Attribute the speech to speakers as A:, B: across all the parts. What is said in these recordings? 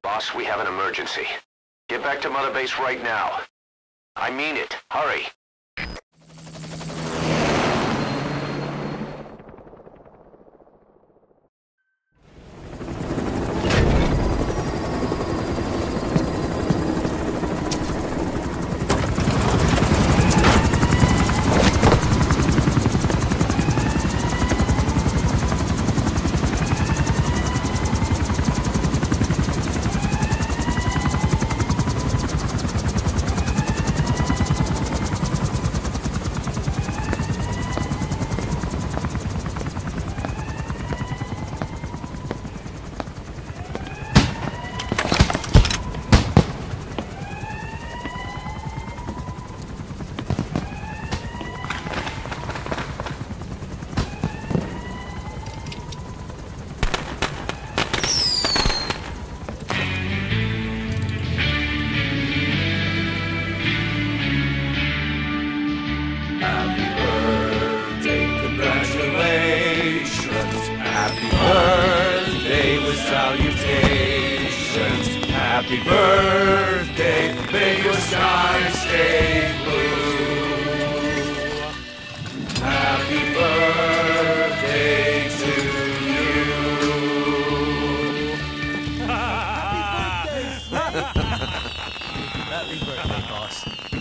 A: Boss, we have an emergency. Get back to Mother Base right now. I mean it. Hurry.
B: Happy birthday with salutations. Happy birthday, may your skies stay blue. Happy birthday to you.
C: Happy birthday, boss.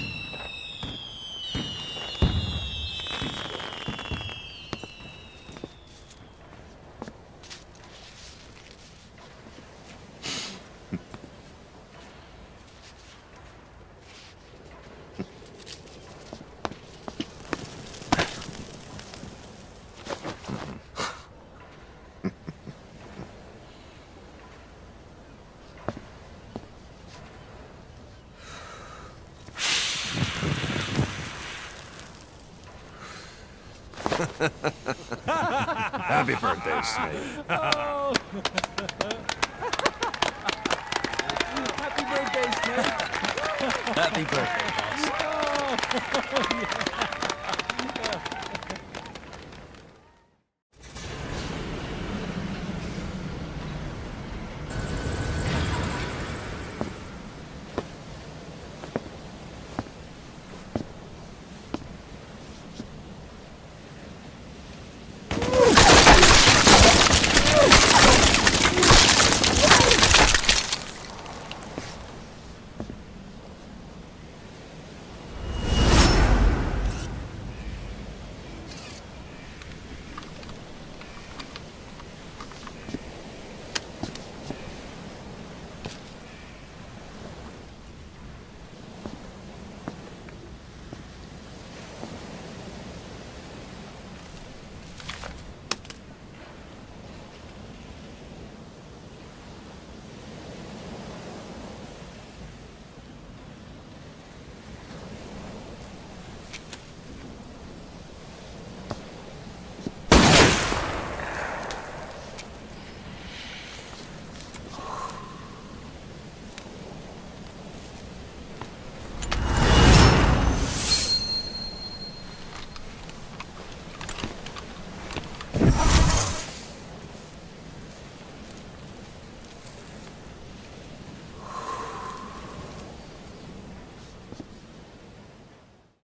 B: Happy birthday, Snake.
C: Oh. Happy birthday, Snake. Happy birthday, boss. Oh, yeah.